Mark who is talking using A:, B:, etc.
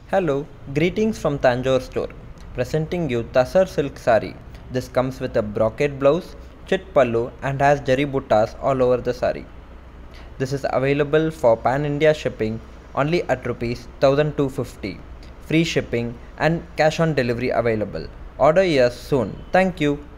A: Hello, greetings from Tanjore store. Presenting you Tussar silk saree. This comes with a brocade blouse, chit pallu and has jari buttas all over the saree. This is available for pan-India shipping only at rupees 1250. Free shipping and cash on delivery available. Order yours soon. Thank you.